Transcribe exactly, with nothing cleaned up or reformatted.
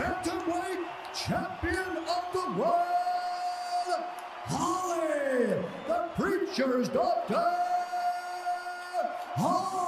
bantamweight champion of the world, Holly, the Preacher's daughter, Holly.